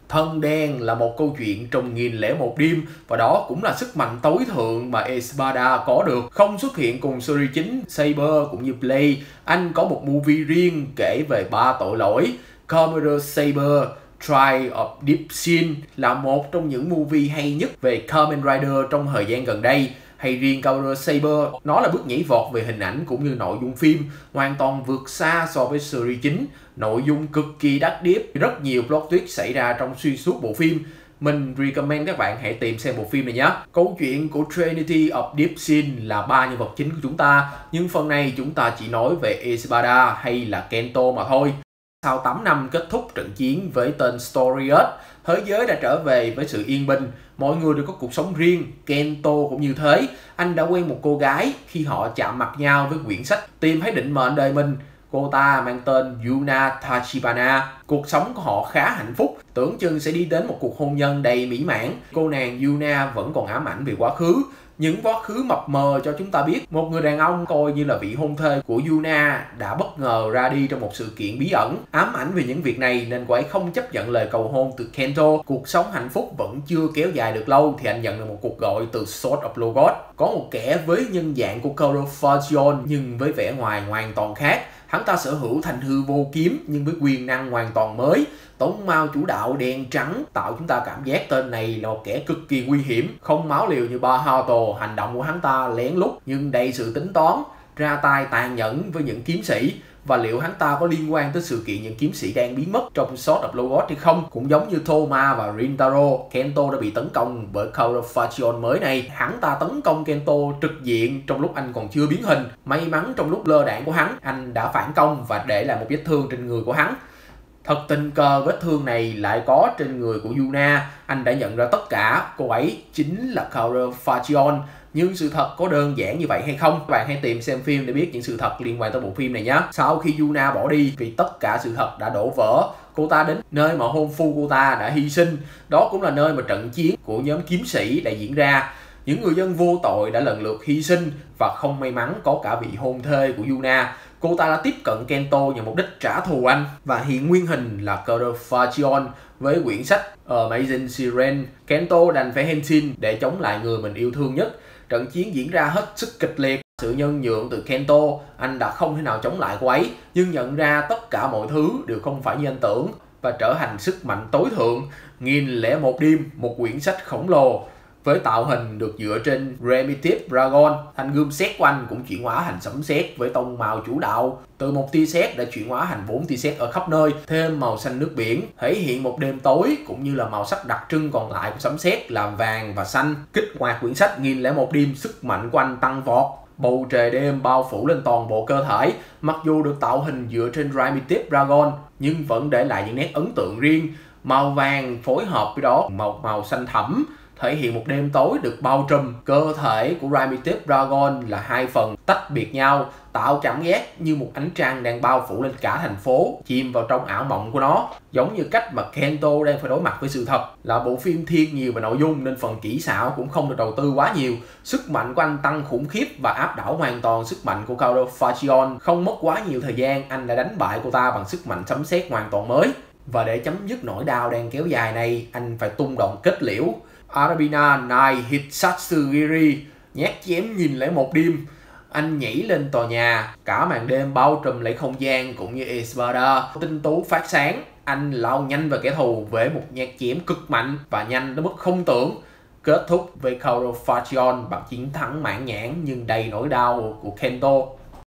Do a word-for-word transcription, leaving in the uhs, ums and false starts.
Thân đen là một câu chuyện trong nghìn lẻ một đêm và đó cũng là sức mạnh tối thượng mà Espada có được. Không xuất hiện cùng series chính Saber cũng như Blade, anh có một movie riêng kể về ba tội lỗi. Commander Saber Trial of Deep Sin là một trong những movie hay nhất về Kamen Rider trong thời gian gần đây. Hay riêng Commander Saber, nó là bước nhảy vọt về hình ảnh cũng như nội dung phim, hoàn toàn vượt xa so với series chính. Nội dung cực kỳ đắt điếp, rất nhiều plot twist xảy ra trong xuyên suốt bộ phim. Mình recommend các bạn hãy tìm xem bộ phim này nhé. Câu chuyện của Trinity of Deep Sin là ba nhân vật chính của chúng ta, nhưng phần này chúng ta chỉ nói về Espada hay là Kento mà thôi. Sau tám năm kết thúc trận chiến với tên Storius, thế giới đã trở về với sự yên bình. Mọi người đều có cuộc sống riêng. Kento cũng như thế. Anh đã quen một cô gái. Khi họ chạm mặt nhau với quyển sách tìm thấy định mệnh đời mình, cô ta mang tên Yuna Tachibana. Cuộc sống của họ khá hạnh phúc, tưởng chừng sẽ đi đến một cuộc hôn nhân đầy mỹ mãn. Cô nàng Yuna vẫn còn ám ảnh về quá khứ, những quá khứ mập mờ cho chúng ta biết một người đàn ông coi như là vị hôn thê của Yuna đã bất ngờ ra đi trong một sự kiện bí ẩn. Ám ảnh về những việc này nên cô ấy không chấp nhận lời cầu hôn từ Kento. Cuộc sống hạnh phúc vẫn chưa kéo dài được lâu thì anh nhận được một cuộc gọi từ Sword of Logos. Có một kẻ với nhân dạng của Caudofagion nhưng với vẻ ngoài hoàn toàn khác. Hắn ta sở hữu thành hư vô kiếm nhưng với quyền năng hoàn toàn mới. Tống mao chủ đạo đen trắng tạo chúng ta cảm giác tên này là một kẻ cực kỳ nguy hiểm. Không máu liều như Bahato, hành động của hắn ta lén lút nhưng đầy sự tính toán, ra tay tàn nhẫn với những kiếm sĩ. Và liệu hắn ta có liên quan tới sự kiện những kiếm sĩ đang biến mất trong Sword of Logos hay không? Cũng giống như Thoma và Rintaro, Kento đã bị tấn công bởi Caudofagion mới này. Hắn ta tấn công Kento trực diện trong lúc anh còn chưa biến hình. May mắn trong lúc lơ đạn của hắn, anh đã phản công và để lại một vết thương trên người của hắn. Thật tình cờ vết thương này lại có trên người của Yuna. Anh đã nhận ra tất cả cô ấy chính là Caudofagion. Nhưng sự thật có đơn giản như vậy hay không? Các bạn hãy tìm xem phim để biết những sự thật liên quan tới bộ phim này nhé. Sau khi Yuna bỏ đi vì tất cả sự thật đã đổ vỡ, cô ta đến nơi mà hôn phu cô ta đã hy sinh. Đó cũng là nơi mà trận chiến của nhóm kiếm sĩ đã diễn ra. Những người dân vô tội đã lần lượt hy sinh và không may mắn có cả vị hôn thê của Yuna. Cô ta đã tiếp cận Kento nhằm mục đích trả thù anh và hiện nguyên hình là Caudofagion với quyển sách Amazing Siren. Kento đành phải henshin để chống lại người mình yêu thương nhất. Trận chiến diễn ra hết sức kịch liệt. Sự nhân nhượng từ Kento, anh đã không thể nào chống lại cô ấy, nhưng nhận ra tất cả mọi thứ đều không phải như anh tưởng và trở thành sức mạnh tối thượng. Nghìn lẻ một đêm, một quyển sách khổng lồ với tạo hình được dựa trên Primitive Dragon. Thanh gươm sét của anh cũng chuyển hóa thành sấm sét với tông màu chủ đạo. Từ một tia sét đã chuyển hóa thành bốn tia sét ở khắp nơi, thêm màu xanh nước biển, thể hiện một đêm tối cũng như là màu sắc đặc trưng còn lại của sấm sét là vàng và xanh. Kích hoạt quyển sách Nghìn lẻ một đêm, sức mạnh của anh tăng vọt. Bầu trời đêm bao phủ lên toàn bộ cơ thể, mặc dù được tạo hình dựa trên Primitive Dragon nhưng vẫn để lại những nét ấn tượng riêng. Màu vàng phối hợp với đó màu màu xanh thẫm, thể hiện một đêm tối được bao trùm. Cơ thể của Primitive Dragon là hai phần tách biệt nhau, tạo cảm giác như một ánh trăng đang bao phủ lên cả thành phố, chìm vào trong ảo mộng của nó. Giống như cách mà Kento đang phải đối mặt với sự thật. Là bộ phim thiên nhiều về nội dung nên phần kỹ xảo cũng không được đầu tư quá nhiều. Sức mạnh của anh tăng khủng khiếp và áp đảo hoàn toàn sức mạnh của Caudofagion. Không mất quá nhiều thời gian, anh đã đánh bại cô ta bằng sức mạnh sấm sét hoàn toàn mới. Và để chấm dứt nỗi đau đang kéo dài này, anh phải tung động kết liễu. Arabina Nai Hitsatsugiri nhát chém nghìn lẻ một đêm. Anh nhảy lên tòa nhà, cả màn đêm bao trùm lấy không gian cũng như Espada. Tinh tú phát sáng, anh lao nhanh về kẻ thù với một nhát chém cực mạnh và nhanh đến mức không tưởng. Kết thúc với Caudofagion bằng chiến thắng mãn nhãn nhưng đầy nỗi đau của Kento.